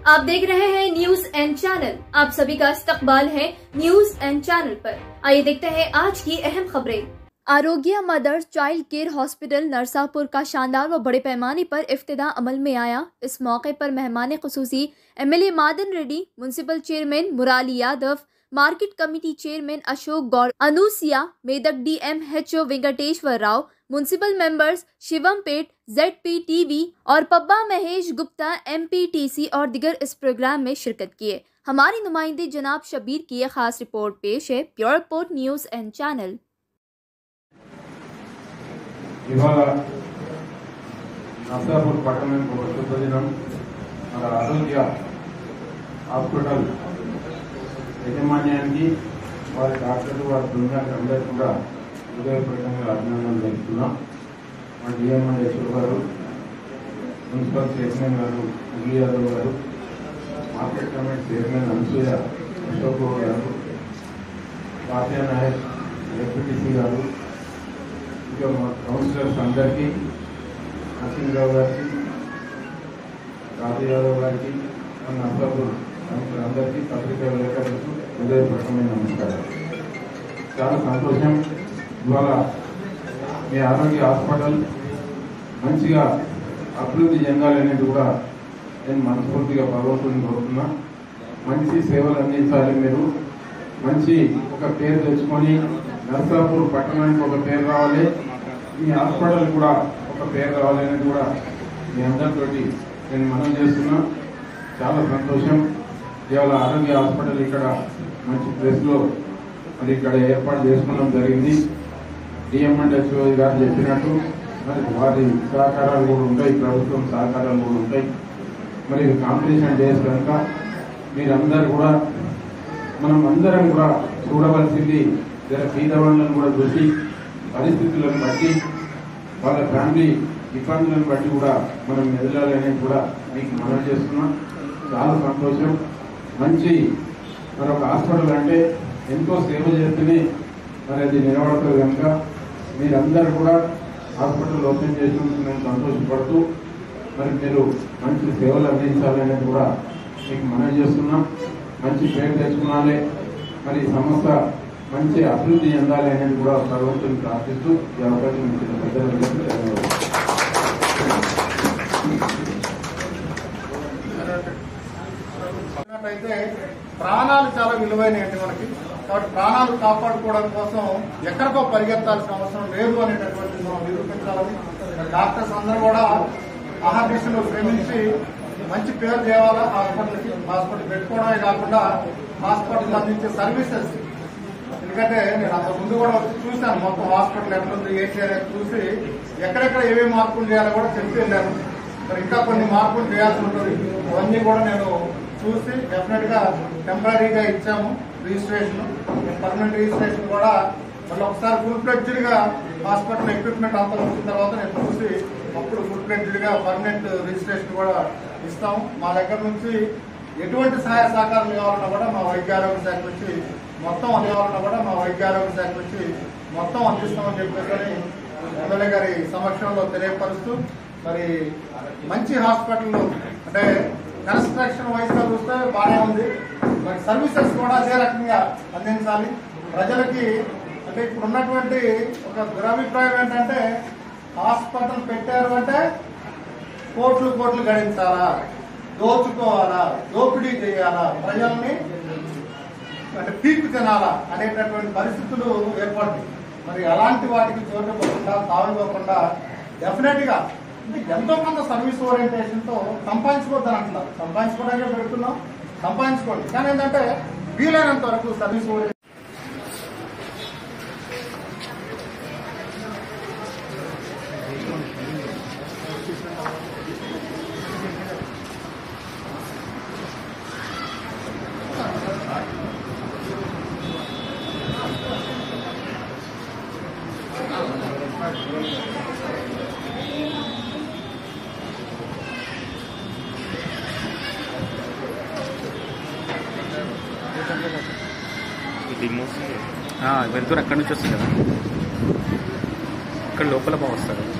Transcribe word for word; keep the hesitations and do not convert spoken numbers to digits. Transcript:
आप देख रहे हैं न्यूज एंड चैनल। आप सभी का इस्तकबाल है न्यूज एंड चैनल पर। आइए देखते हैं आज की अहम खबरें। Arogya mothers child care hospital Narsapur का शानदार व बड़े पैमाने पर इफ्तिताह अमल में आया। इस मौके पर मेहमान खुसूसी MLA Madan Reddy, municipal chairman Murali Yadav, market committee chairman Ashok Goud, Anusuya Medak, DMHO Venkateshwar Rao, municipal members Shivampet, ZP TV और पब्बा महेश गुप्ता एमपीटीसी और दिगर इस प्रोग्राम में शिरकत किए। हमारी नुमाइंदे जनाब शबीर की एक खास रिपोर्ट पेश है। Pure report news and channel. ఇవాళ నర్సాపూర్ పట్టణానికి ఒక శుభదినం. మన ఆరోగ్య హాస్పిటల్ యాజమాన్యానికి, వారి డాక్టర్లు, వారి బృందానికి అందరికీ కూడా హృదయపూర్వకంగా అభినందనలు తెలుపుతున్నాం. మన డిఎంఎన్హెచ్ఓ గారు, మున్సిపల్ చైర్మన్ గారు మురళీ యాదవ్ గారు, market committee chairman Anasuya Ashok గారు, కావ్య నాయక్ డిప్యూటీసీ గారు, ఇంకా మా కౌన్సిలర్స్ అందరికీ, నరసింహరావు గారికి, రాజు యాదవ్ గారికి, మన నర్సాపూర్ అందరికీ, పత్రికా విలేకరులకు హృదయపూర్వకమైన నమస్కారం. చాలా సంతోషం. ఇవాళ మీ ఆరోగ్య హాస్పిటల్ మంచిగా అభివృద్ధి చెందాలనేది కూడా నేను మనస్ఫూర్తిగా భగవంతుని కోరుతున్నా. మంచి సేవలు అందించాలి. మీరు మంచి ఒక పేరు తెచ్చుకొని నర్సాపూర్ పట్టణానికి ఒక పేరు రావాలి, మీ హాస్పిటల్ కూడా ఒక పేరు రావాలనేది కూడా మీ అందరితోటి నేను మనం చేస్తున్నా. చాలా సంతోషం. ఇవాళ ఆరోగ్య హాస్పిటల్ ఇక్కడ మంచి ప్లేస్లో మరి ఇక్కడ ఏర్పాటు చేసుకోవడం జరిగింది. డిఎంఎన్హెచ్ఓ గారు చెప్పినట్టు మరి వారి సహకారాలు కూడా ఉంటాయి, ప్రభుత్వం సహకారాలు కూడా ఉంటాయి. మరి కాంపిటీషన్ డేస్ కనుక మీరందరూ కూడా, మనం అందరం కూడా చూడవలసింది జర పేదవాళ్ళను కూడా చూసి, పరిస్థితులను బట్టి, వాళ్ళ ఫ్యామిలీ ఇబ్బందులను బట్టి కూడా మనం ఎదగాలనేది కూడా మీకు మనం చేస్తున్నాం. చాలా సంతోషం. మంచి మరొక హాస్పిటల్ అంటే ఎంతో సేవ చేస్తేనే మరి అది నిలబడుతుంది కనుక మీరందరూ కూడా హాస్పిటల్ ఓపెన్ చేసినందుకు నేను సంతోషపడుతూ మరి మీరు మంచి సేవలు అందించాలనేది కూడా మీకు మనం చేస్తున్నాం. మంచి పేరు తెచ్చుకోవాలి, మరి సంస్థ మంచి అభివృద్ధి చెందాలి అనేది కూడా భగవంతుని ప్రార్థిస్తూ ఈ అవకాశం ఇచ్చిన పెద్దలకు ధన్యవాదాలు. అయితే ప్రాణాలు చాలా విలువైనవి మనకి, కాబట్టి ప్రాణాలు కాపాడుకోవడం కోసం ఎక్కడికో పరిగెత్తాల్సిన అవసరం లేదు అనేటటువంటి మనం నిరూపించాలని డాక్టర్స్ అందరూ కూడా ఆహార్దిశలో శ్రమించి మంచి పేరు తేవాలా హాస్పిటల్కి. హాస్పిటల్ పెట్టుకోవడమే కాకుండా హాస్పిటల్ అందించే సర్వీసెస్, ఎందుకంటే నేను అంత ముందు కూడా వచ్చి చూశాను మొత్తం హాస్పిటల్ ఎట్లుంది ఏంటి అనేది చూసి ఎక్కడెక్కడ ఏమేమి మార్పులు చేయాలో కూడా చెప్పి వెళ్ళాను. మరి ఇంకా కొన్ని మార్పులు చేయాల్సి ఉంటుంది. అవన్నీ కూడా నేను చూసి డెఫినెట్ గా టెంపరీగా ఇచ్చాము రిజిస్ట్రేషన్. పర్మనెంట్ రిజిస్ట్రేషన్ కూడా మళ్ళీ ఒకసారి ఫుల్ ఫ్లెడ్జ్డ్ గా హాస్పిటల్ ఎక్విప్మెంట్ అంతా వచ్చిన తర్వాత నేను చూసి అప్పుడు ఫుల్ ఫ్లెడ్జ్డ్ గా పర్మనెంట్ రిజిస్ట్రేషన్ కూడా ఇస్తాము. మా దగ్గర నుంచి ఎటువంటి సహాయ సహకారాలు కావాలన్నా కూడా మా వైద్య ఆరోగ్య శాఖ నుంచి మొత్తం అందివ్వాలన్నా కూడా మా వైద్య ఆరోగ్య శాఖ నుంచి మొత్తం అందిస్తామని చెప్పేసి ఎమ్మెల్యే గారి సమక్షంలో తెలియపరుస్తూ, మరి మంచి హాస్పిటల్ అంటే కన్స్ట్రక్షన్ వైజ్ గా చూస్తే బాగానే ఉంది, మరి సర్వీసెస్ కూడా అదే రకంగా అందించాలి ప్రజలకి. అంటే ఇప్పుడు ఉన్నటువంటి ఒక దురభిప్రాయం ఏంటంటే హాస్పిటల్ పెట్టారు అంటే కోట్లు కోట్లు గడించాలా, దోచుకోవాలా, దోపిడీ చేయాలా, ప్రజల్ని అంటే పీకు తినాలా అనేటటువంటి పరిస్థితులు ఏర్పడుతుంది. మరి అలాంటి వాటికి చోటుకోకుండా తావివ్వకుండా డెఫినెట్ గా ఎంతో కొంత సర్వీస్ ఓరియంటేషన్ తో సంపాదించుకోవద్దని అంటున్నారు. సంపాదించుకోవడానికి పెడుతున్నాం, సంపాదించుకోండి, కానీ ఏంటంటే వీలైనంత వరకు సర్వీస్ ఓరియంటేషన్ వెళ్తూ అక్కడి నుంచి వస్తుంది కదా, ఇక్కడ లోపల బాగా వస్తారు.